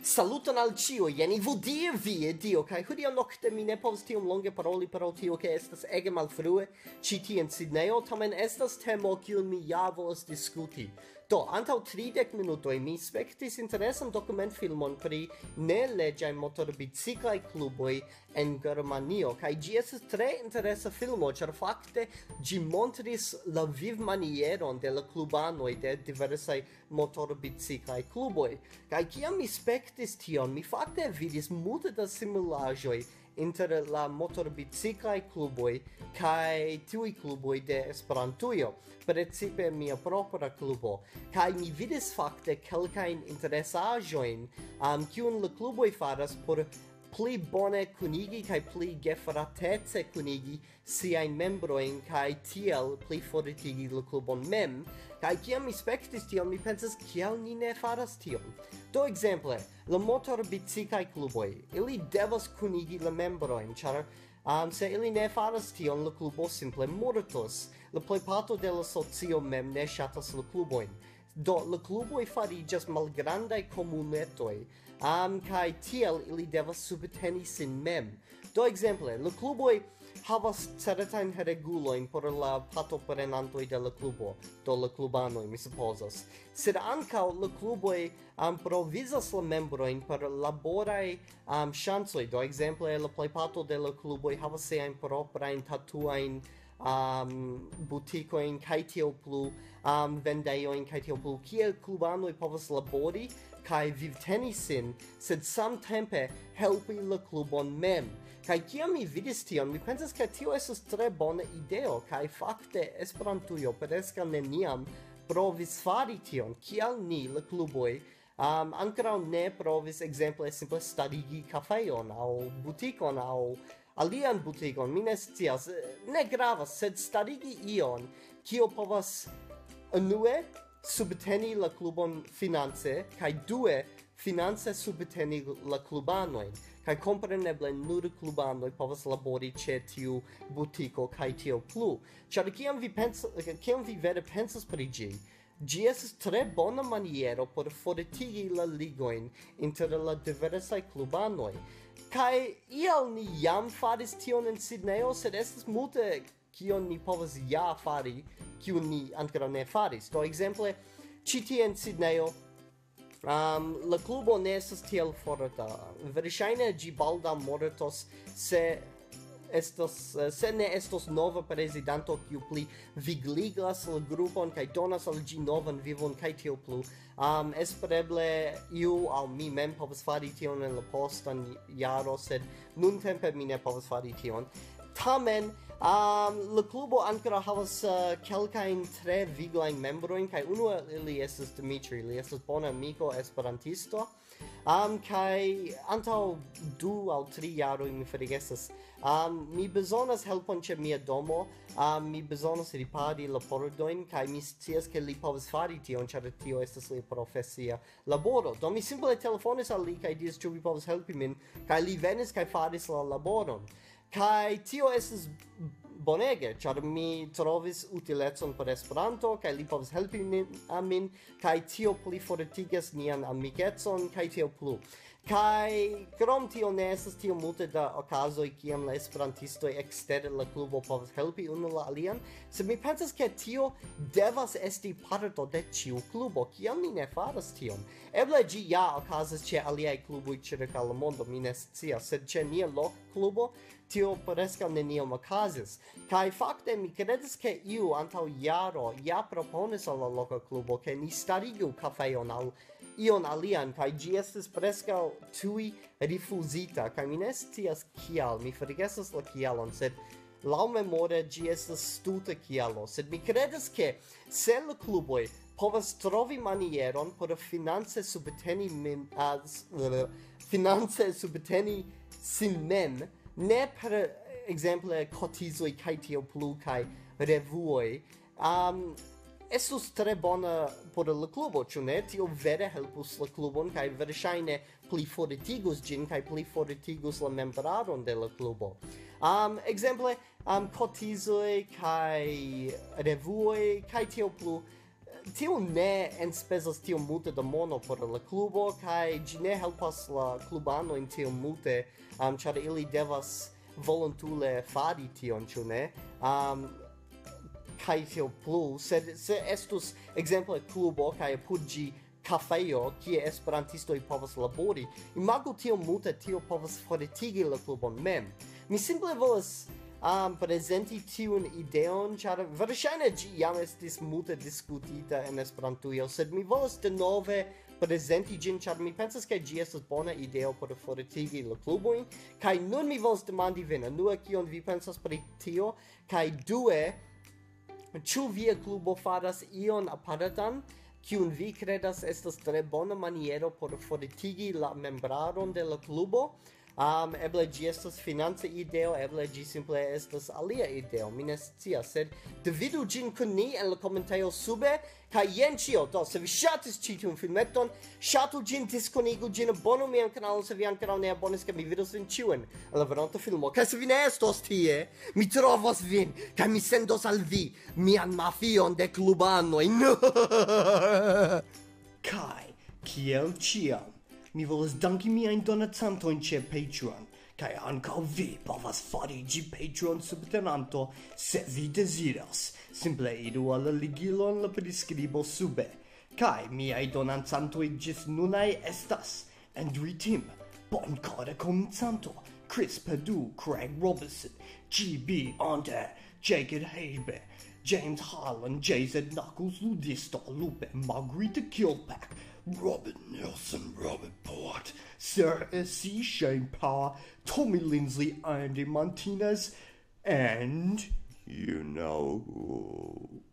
Saluton al cio, jeni vudir vi, dio, kai hudio nocte mi ne povs tiom longe paroli pro tio, ke estas ege malfrue, ci in Sidneo, tamen estas temo, kiun mi ja volas diskuti. Do, antau 30 minutoi mi spektis interesan dokumentfilmon pri ne-legiai motorbiciclai cluboi en Germanio, kai gi estes tre interesa filmo, char fakte gi montris la vivmanieron de la clubanoi de diversai motorbiciclai cluboi. Kai kiam mi spektis tion, mi fakte vidis multe da similajoi inter la motorbiciclai cluboi kai tiui cluboi de Esperantujo, precipe mia propra clubo, kai mi vidis fakte kelkain interesajoin kiun la cluboi faras por pli bone kunigi kai pli gefratece kunigi siain membroin kai tiel pli fortigi la klubon mem, kai kiam mi spektis tion, mi pensas kiel ni ne faras tion. Do exemple, la motorbiciclai kluboi, ili devas kunigi la membroin, char se ili ne faras tion, la klubo simple mortos. La plejparto de la socio mem ne ŝatas la kluboin. Do, la kluboj fariĝas malgrandaj komunetoj, kaj tiel ili devas subteni sin mem. Do, exemple, la kluboj havas certajn regulojn por la partoprenantoj de la klubo, do la klubanoj, mi supozas. Sed ankaŭ la kluboj provizas la membrojn per laboraj ŝancoj. Do, exemple, la plejparto de la kluboj havas siajn proprajn tatuajn buticoin kai tio plu vendeioin kai tio plu kiel klubanoi povas labori kai vivteni sin, sed samtempe helpi la klubon mem. Kai kiam mi vidis tion, mi pensas ke tio estas tre bona ideo, kai fakte Esperantujo preskaŭ neniam provis fari tion, kial ni la kluboj ankoraŭ ne provis ekzemple simple starigi kafejon aŭ butikon aŭ alian butikon, mi ne scias, ne gravas, sed starigi ion, kio povas unue subteni la klubon finance, kai due finance subteni la klubanoin, kai kompreneble nur klubanoj povas labori ĉe tiu butiko kai tio plu. Ĉar kiam vi vere pensas pri ĝi, ĝi estas tre bona maniero por fortigi la ligojn inter la diversaj klubanoj. Kai iel ni jam faris tion en Sidneo, sed estas multe kion ni povas ja fari, kiun ni ankoraŭ ne faris. Do ekzemple, ĉi tie en Sidneo, la klubo ne estas tiel forta. Verŝajne ĝi baldaŭ mortos se ne estos nova prezidanto kiu pli vigligas la grupon kaj donas al ĝi novan vivon kaj tio plu. Espereble iu aŭ mi mem povas fari tion en la postan jaro, sed nuntempe mi ne povas fari tion. Tamen, la klubo ankoraŭ havas kelkajn tre viglajn membrojn, kaj unu el ili estas Dimitri, li estas bona amiko esperantisto. Kai antaŭ 2 aŭ 3 jaroj mi forgesas, mi bezonas helpon ĉe mia domo, mi bezonas ripari la pordojn, kaj mi scias ke li povas fari tion, ĉar tio estas lia profesia laboro. Do mi simple telefonis al li kaj diris, ĉu vi povas helpi min, kaj li venis kaj faris la laboron. Kai tio estis bonege, ĉar mi trovis utilecon por Esperanto, kaj li povas helpi min, kaj tio pli fortigas nian amikecon, kaj tio plu. Kai krom tio ne estas tio multe da okazoj kiam la esperantistoj ekster la klubo povas helpi unu la alian, sed mi pensas ke tio devas esti parto de ĉiu klubo. Kiam ni ne faras tion? Eble ĝi ja okazas ĉe aliaj kluboj ĉirkaŭ la mondo, mi ne scias, sed ĉe nia klubo tio preskaŭ neniam okazis. Kaj fakte mi kredas ke iu antaŭ jaro ja proponis al la loka klubo ke ni starigu kafejon aŭ ion alian, kaj ĝi estis preskaŭ tuj rifuzita, kaj mi ne scias kial, mi forgesas la kialon, sed laŭmemore ĝi estas stulta kialo, sed mi kredas ke se la kluboj povas trovi manieron por finance subteni sin mem, ne per ekzemple kotizoj kaj tio plu kaj revuoj, estus tre bona por la klubo, ĉu ne? Tio vere helpus la klubon kaj verŝajne pli fortigus ĝin kaj pli fortigus la membradon de la klubo. Ekzemple, kotizoj kaj revuoj kaj tio plu tio ne enspezas tio multe da mono por la klubo, kai gi ne helpas la klubano in tio multe, char ili devas volontule fari tion, ĉu ne? Kai tio plu, se estus exemple klubo kai apud ĝi kafejo kie esperantistoj povas labori, imagu tio multe tio povas fortigi la klubon mem. Mi simple volas presenti tiun ideon, ĉar verŝajne ĝi jam estis multe diskutita en Esperantujo, sed mi volas denove presenti ĝin, ĉar mi pensas ke ĝi estas bona ideo por fortigi la klubojn, kaj nun mi volas demandi vin, unue kion vi pensas pri tio, kaj due, ĉu via klubo faras ion apartan, kiun vi kredas estas tre bona maniero por fortigi la membraron de la klubo? Eble ĝi estas financa ideo, eble ĝi simple estas alia ideo, mi ne scias, sed dividu ĝin kun ni en la komentejo sube, kaj jen ĉio. Do, se vi ŝatis ĉi tiun filmeton, ŝatu ĝin, diskonigu ĝin, abonu mian kanalon, se vi ankoraŭ ne abonis, kaj mi vidos vin ĉiujn en la venonta filmo. Kaj se vi ne estos tie, mi trovos vin, kaj mi sendos al vi mian mafion de klubanoj. Kaj, kiel ĉiam, mi volas danki miajn donacantojn ĉe Patreon, kaj ankaŭ vi povas fariĝi Patreon subtenanto se vi deziras. Simple iru al la ligilo en la priskribo sube. Kaj miaj donacantoj ĝis nunaj estas Andrew Tim, Bonkara Komencanto, Chris Padu, Craig Robinson, GB Ante, Jacob Hebe, James Harlan, JZ Knuckles Ludisto, Lupe, Margarita Kilpack, Robert Nelson, Robert Port, Sarah S.C. Shane Power, Tommy Lindsley, Andy Martinez, and you know who.